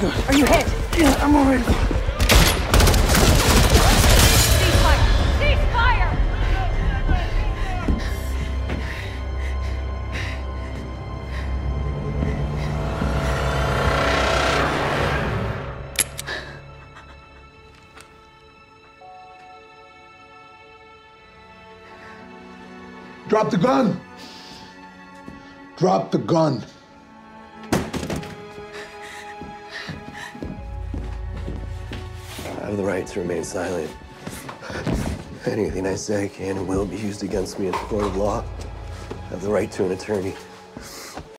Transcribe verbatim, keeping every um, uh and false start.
good. Are you hit? Yeah, I'm all right. Ceasefire! Ceasefire! Drop the gun! Drop the gun. I have the right to remain silent. Anything I say can and will be used against me in a court of law. I have the right to an attorney.